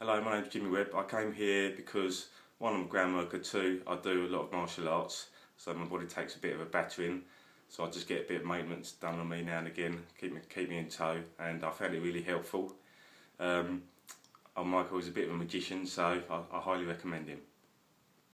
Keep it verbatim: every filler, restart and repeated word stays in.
Hello, my name's Jimmy Webb. I came here because one, I'm a ground worker, two, I do a lot of martial arts, so my body takes a bit of a battering, so I just get a bit of maintenance done on me now and again, keep me, keep me in tow, and I found it really helpful. Um, Michael is a bit of a magician, so I, I highly recommend him.